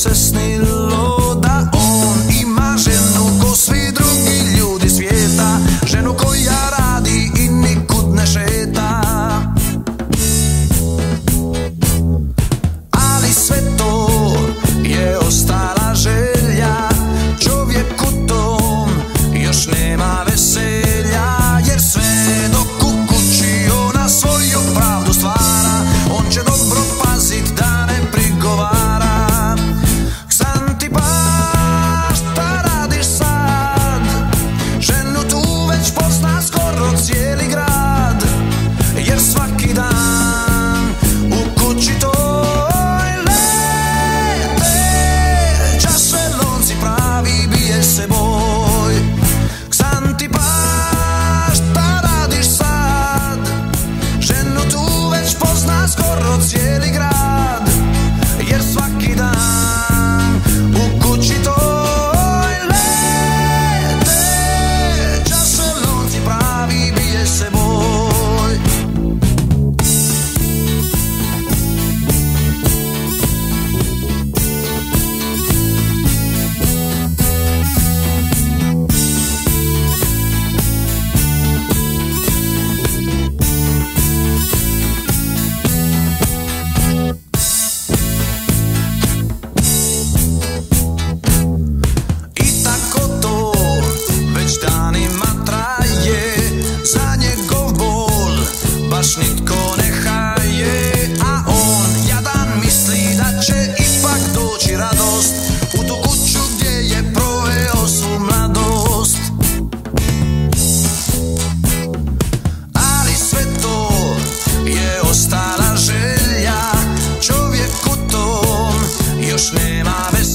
se snilo da on ima ženu ko svi drugi ljudi svijeta, ženu koja radi i nikud ne šeta. Ali sve to je ostala želja, čovjeku tom još nema veselja, jer sve dok u kući ona svoju pravdu stvara, on će dobro pazit da ne prigovara. Ksanti pa šta radiš sad, ženu tu već pozna skoro cijeli grad, jer svaki dan u kući toj lete čaše lonci pravi, bije se boj. Ksanti pa šta radiš sad, ženu tu već pozna skoro cijeli grad, jer svaki dan u kući toj lete čaše lonci pravi, bije se boj. I tako to već danima traje, za njegov bol baš nitko ne haje, a on jadan misli da će ipak doći radost u tu kuću gdje je proveo svu mladost. Ali sve to je ostala želja, čovjeku tom još nema veselja,